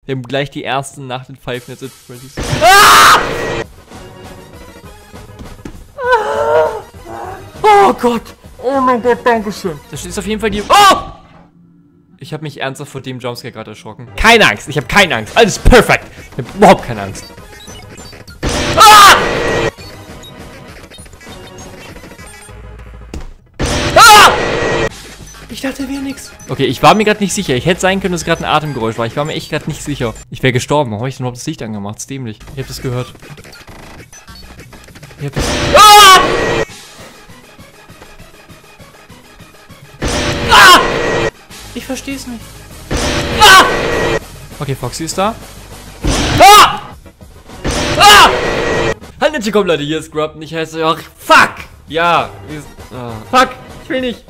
Wir haben gleich die ersten nach den Five Nights at Freddy's. Ah! Oh Gott! Oh mein Gott, dankeschön. Das ist auf jeden Fall die... Oh! Ich habe mich ernsthaft vor dem Jumpscare gerade erschrocken. Keine Angst, ich habe keine Angst. Alles perfekt. Ich habe überhaupt keine Angst. Ah! Ah! Ich dachte, wäre nix. Okay, ich war mir gerade nicht sicher. Ich hätte sein können, dass es gerade ein Atemgeräusch war. Ich war mir echt gerade nicht sicher. Ich wäre gestorben. Warum habe ich denn überhaupt das Licht angemacht? Das ist dämlich. Ich habe das gehört. Ich hab das... Ah! Ah! Ich verstehe es nicht. Ah! Okay, Foxy ist da. Ah! Ah! Halt nicht, komm Leute, hier ist Grub und ich heiße... Ach, fuck! Ja. Fuck, ich will nicht.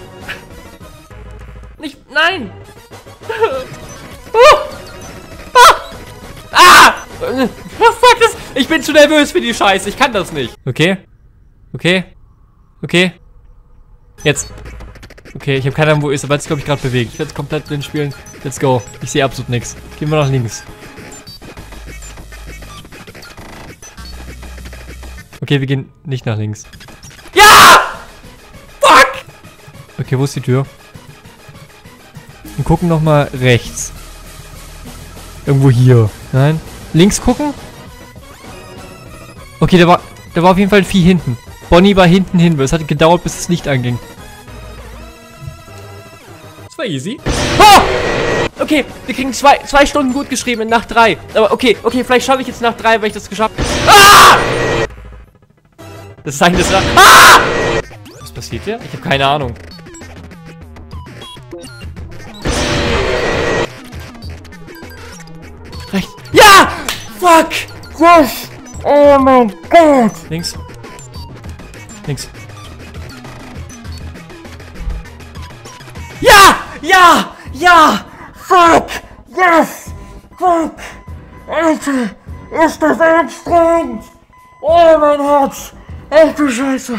Nicht, nein! Fuck das! Ich bin zu nervös für die Scheiße, ich kann das nicht. Okay. Okay. Okay. Jetzt. Okay, ich habe keine Ahnung, wo ist, aber jetzt glaube ich gerade bewegt. Ich werde es komplett blind spielen. Let's go. Ich sehe absolut nichts. Gehen wir nach links. Okay, wir gehen nicht nach links. Ja! Fuck! Okay, wo ist die Tür? Wir gucken nochmal rechts. Irgendwo hier. Nein. Links gucken? Okay, da war auf jeden Fall ein Vieh hinten. Bonnie war hinten hin, weil es hat gedauert, bis das Licht anging. Das war easy. Oh! Okay, wir kriegen zwei Stunden gut geschrieben in Nacht 3. Aber okay, vielleicht schaffe ich jetzt Nacht 3, weil ich das geschafft habe. Ah! Das Zeichen des Rats. Ah! Was passiert hier? Ich habe keine Ahnung. Rechts. Ja! Fuck! Yes! Oh mein Gott! Links. Links. Ja! Ja! Ja! Fuck! Yes! Fuck! Alter! Ist das anstrengend! Oh mein Herz! Ach du Scheiße!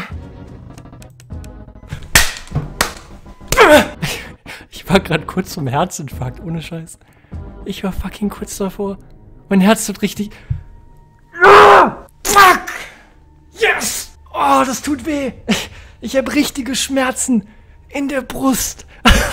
Ich war gerade kurz zum Herzinfarkt, ohne Scheiß. Ich war fucking kurz davor. Mein Herz tut richtig... Fuck! Yes! Oh, das tut weh. Ich habe richtige Schmerzen in der Brust.